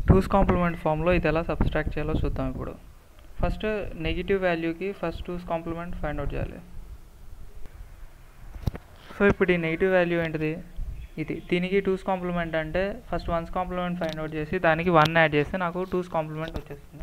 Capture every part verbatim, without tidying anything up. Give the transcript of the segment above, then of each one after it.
Twos complement ఫామ్లో ఇది ఎలా సబ్స్ట్రాక్ట్ చేయాలో చూద్దాం. ఇప్పుడు ఫస్ట్ నెగిటివ్ వాల్యూకి first two's complement find out చేయాలి. సో ఇప్పుడు ఈ నెగిటివ్ వాల్యూ ఏంటిది, ఇది. దీనికి టూస్ కాంప్లిమెంట్ అంటే first one's complement find out చేసి దానికి వన్ యాడ్ చేస్తే నాకు టూస్ కాంప్లిమెంట్ వచ్చేస్తుంది.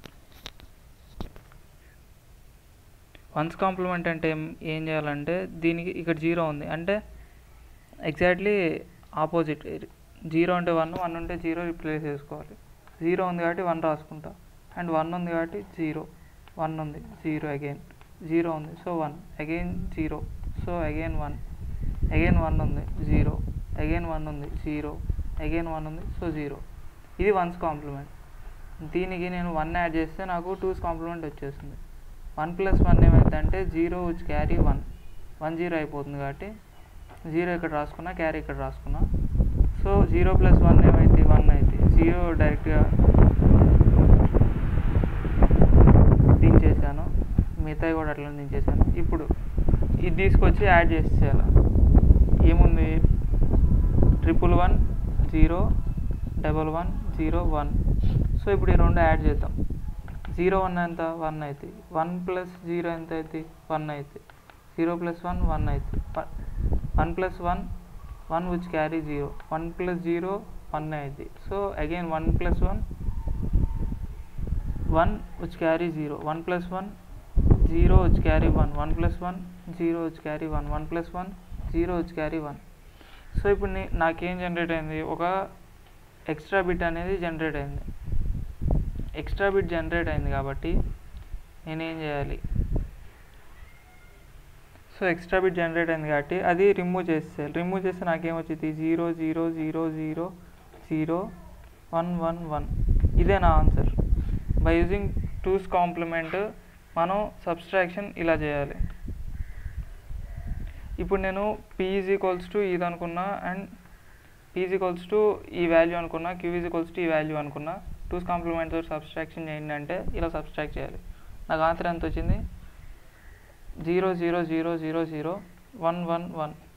వన్స్ కాంప్లిమెంట్ అంటే ఏం ఏం చేయాలంటే దీనికి ఇక్కడ జీరో ఉంది అంటే ఎగ్జాక్ట్లీ ఆపోజిట్. జీరో అంటే వన్, వన్ ఉంటే జీరో రిప్లేస్ చేసుకోవాలి. జీరో ఉంది కాబట్టి వన్ రాసుకుంటా, అండ్ వన్ ఉంది కాబట్టి జీరో, వన్ ఉంది జీరో, అగైన్ జీరో ఉంది so one, again zero so again one, again one ఉంది జీరో, అగైన్ వన్ ఉంది జీరో, అగైన్ వన్ ఉంది సో జీరో. ఇది వన్స్ కాంప్లిమెంట్. దీనికి నేను వన్ యాడ్ చేస్తే నాకు టూస్ కాంప్లిమెంట్ వచ్చేస్తుంది. వన్ ప్లస్ వన్ ఏమైందంటే zero which carry one, one zero అయిపోతుంది కాబట్టి జీరో ఇక్కడ రాసుకున్నా, క్యారీ ఇక్కడ రాసుకున్నా. సో జీరో ప్లస్ వన్ ఏమైంది, వన్ అయితే జీరో డైరెక్ట్గా దించేసాను, మిగతాయి కూడా అట్లా దించేసాను. ఇప్పుడు ఇది తీసుకొచ్చి యాడ్ చేసేయాలి. ఏముంది, triple one zero, double one zero one. So ఇప్పుడు ఈ రెండు యాడ్ చేద్దాం. జీరో వన్ ఎంత, వన్ అవుతుంది. వన్ ప్లస్ జీరో ఎంత అవుతుంది, వన్ అవుతుంది. జీరో ప్లస్ వన్ వన్ అవుతుంది. One plus one one which carry zero, one plus zero one అవుతుంది. So again one plus one one which carry zero, one plus one zero which carry one, one plus one zero which carry one, one plus one zero which carry one. So ఇప్పుడు నే నాకేం generate అయింది, ఒక extra bit అనేది generate అయింది. Extra bit generate అయింది కాబట్టి నేనేం చేయాలి, సో ఎక్స్ట్రా బిట్ జనరేట్ అయింది కాబట్టి అది రిమూవ్ చేసేయాలి. రిమూవ్ చేస్తే నాకేమొచ్చింది, zero zero zero zero zero one one one. ఇదే నా answer. By using two's complement మనం సబ్స్ట్రాక్షన్ ఇలా చేయాలి. ఇప్పుడు నేను పీ ఈజ్ ఈక్వల్స్ టు ఇది అనుకున్నా, and P is equals to ఈ వాల్యూ అనుకున్నా, క్యూ ఈజ్ ఈక్వల్స్ టు ఈ వాల్యూ అనుకున్నా. టూస్ కాంప్లిమెంట్ తోటి సబ్స్ట్రాక్షన్ చేయండి అంటే ఇలా సబ్స్ట్రాక్ట్ చేయాలి. నాకు ఆన్సర్ ఎంత వచ్చింది, zero zero zero zero zero one one one.